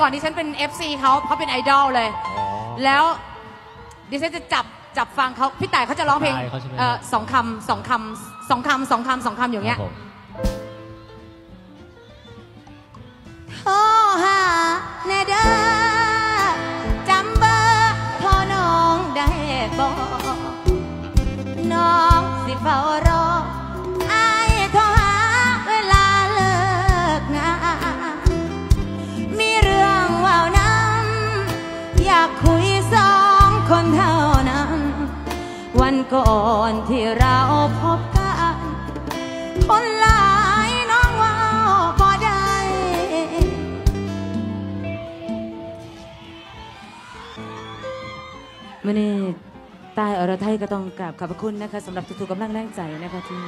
ก่อนดิฉันเป็น FC เขาเป็นไอดอลเลยแล้วดิฉันจะจับฟังเขาพี่ต่ายเขาจะร้องเพลงสองคำอย่างเงี้ยโทรหาแน่เด้อจำเบอร์โทรน้องได้บ่น้องสิเฝ้ารออ้ายโทรหาเวลาเลิกงานมีเรื่องว่าวน้ำอยากคุยสองคนเท่านั้นวันก่อนที่เราพบกันคนหลายน้องว่าพอได้มื่อนี้ตายอรไทยก็ต้องกราบขอบพระคุณนะคะสำหรับทุกๆกำลังแรงใจนะคะที่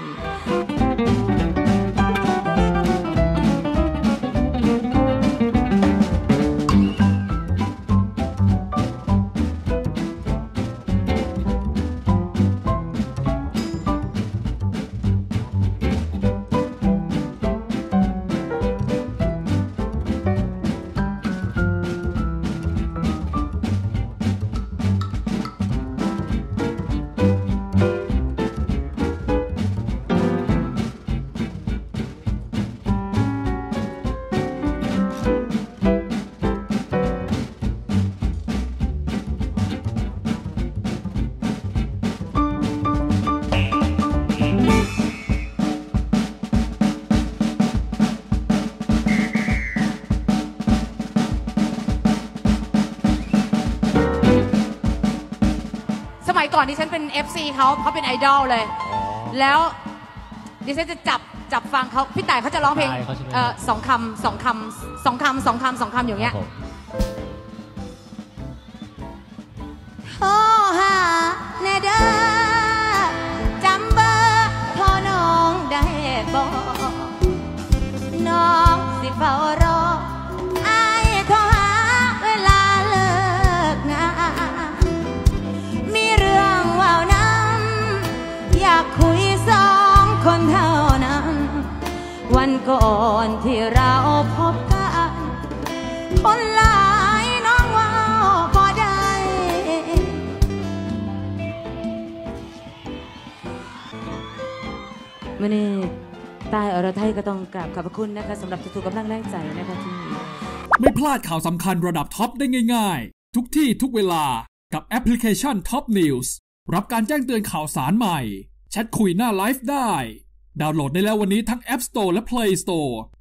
ก่อนดิฉันเป็น FC เขาเป็นไอดอลเลยแล้วดิฉันจะจับฟังเขาพี่ต่ายเขาจะร้องเพลงสองคำอย่างเงี้ยโทรหาแน่เด้อจำเบอร์โทรน้องได้บ่น้องสิเฝ้ารออ้ายโทรหาเวลาเลิกงานมีเรื่องว่าวน้ำอยากคุยสองคนเท่านั้นวันก่อนที่เราพบกันคนหลายน้องว่าพอได้มื่อนี้ตายอรไทยก็ต้องกราบขอบพระคุณนะคะสำหรับทุกๆกำลังแรงใจนะคะที่ไม่พลาดข่าวสำคัญระดับท็อปได้ง่ายๆทุกที่ทุกเวลากับแอปพลิเคชัน Top News รับการแจ้งเตือนข่าวสารใหม่แชทคุยหน้าไลฟ์ได้ดาวน์โหลดได้แล้ววันนี้ทั้ง App Store และ Play Store